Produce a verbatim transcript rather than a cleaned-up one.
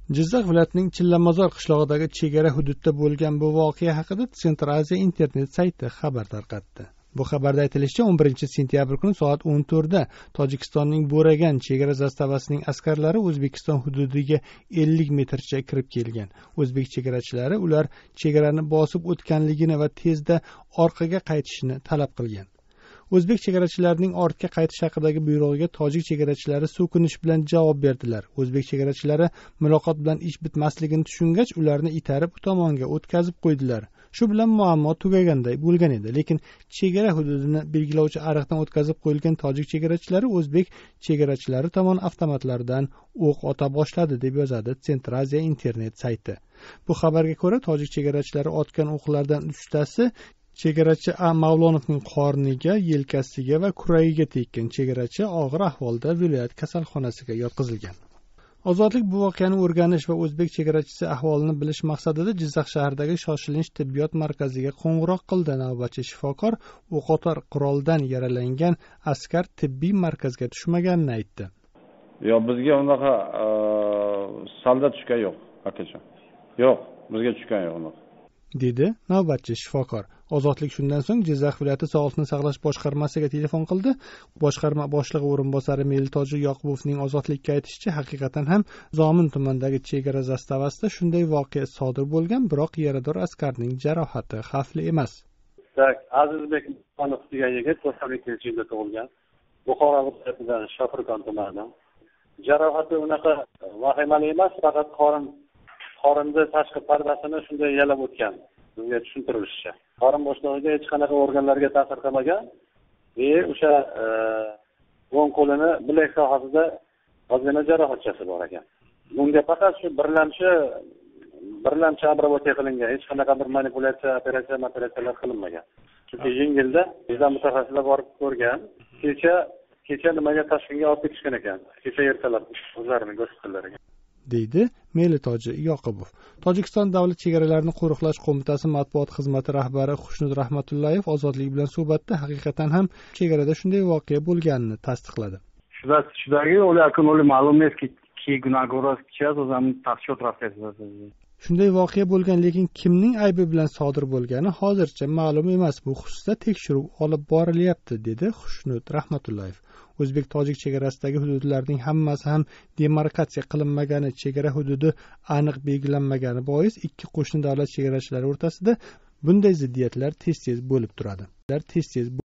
Jizzax viloyatining Chillamazor qishlog'idagi chegara hududda bo'lgan bu voqea haqida Central Asia internet sayti xabar tarqatdi. Bu xabarda aytilishicha, o'n birinchi sentyabr kuni soat o'n to'rtda Tojikistonning Bo'ragan chegara zastavasining askarlari O'zbekiston hududiga ellik metrcha kirib kelgan. O'zbek chegarachilari ular chegarani bosib o'tganligini va tezda orqaga qaytishini talab qilgan. O'zbek chegarachilarining ortga qaytish haqidagi buyrug'iga tojik chegarachilari so'kinish bilan javob berdilar. O'zbek chegarachilari muloqot bilan ish bitmasligini tushungach, ularni itarib u tomonga o'tkazib qo'ydilar. Shu bilan muammo tugaganday bo'lgan edi, lekin chegara hududini belgilovchi ariqdan o'tkazib qo'yilgan tojik chegarachilari o'zbek chegarachilari tomon avtomatlardan o'q ota boshladi, deb yozadi Central Asia internet sayti. Bu xabarga ko'ra, tojik chegarachilari otgan o'qlardan uchtasi chegarachi A. Mavlonovning qorniga, yelkasiga va kuragiga tekkan. Chegarachi og'ir ahvolda viloyat kasalxonasiga yotqizilgan. Ozodlik bu voqeani o'rganish va o'zbek chegarachisi ahvolini bilish maqsadida Jizzax shahridagi shoshilinch tibbiyot markaziga qo'ng'iroq qildi. Navbatchi shifokor o'qotar quroldan yaralangan askar tibbiy markazga tushmaganini aytdi. Yo'q, bizga unaqa salda tushgan yo'q, akacha. Yo'q, bizga tushgan yo'q unaqa, dedi navbatchi shifokor. Ozodlik shundan so'ng Jizzax viloyati Sog'liqni saqlash boshqarmasiga telefon qildi. Boshqarma boshlig'i o'rinbosari Melitoji Yoqubovning Ozodlikka aytishicha, haqiqatan ham Zomin tumanidagi chegara zastavasida shunday voqea sodir bo'lgan, biroq yarador askarning jarohati xavfli emas. Azizbek Muhammad degan yigit to'qson ikkinchi yilda tug'ilgan. Buxoro viloyatidan Shofirkon tumanidan. Jarohati unaqa vahimali emas, faqat qorin qorinda tashqi pardasini shunday yalab o'tgan. Bunga tushuntirilishicha. Qorin bo'shlig'iga hech qanaqa organlarga ta'sir qilmagan. E o'sha o'ng qo'lini bilak sohasida ozgina jarohatchasi bor ekan. Bunga faqat shu birlamchi birlamchi obработка qilingan, hech qanaqa bir manipulyatsiya, operatsiya, operatsiyalar qilinmagan. Chunki yengilda bizdan mutaxassislar borib ko'rgan. Kecha kecha nimaga tashqinga olib ketishgan ekan. Kecha ertalab o'zlarining gospitallarga, deydi Melitoji Yoqubov. Tojikiston davlat chegaralarini qo'riqlash qo'mitasi matbuot xizmati rahbari Xushnud Rahmatullayev Ozodlik bilan suhbatda haqiqatan ham chegarada shunday voqea bo'lganini tasdiqladi. Shudagi ularga ma'lum eski ki gunohkor сейчас o'zim tafsilot rastlashadi. Shunday voqea bo'lgan, lekin kimning aybi bilan sodir bo'lgani hozircha ma'lum emas. Bu xususda tekshiruv olib borilyapti, dedi Xushnud Rahmatullayev. O'zbek-tojik chegarasidagi hududlarning hammasi ham demarkatsiya qilinmagani, chegara hududi aniq belgilanmagani bois ikki qo'shni davlat chegarachilari o'rtasida bunday ziddiyatlar tez-tez bo'lib turadi. Tez-tez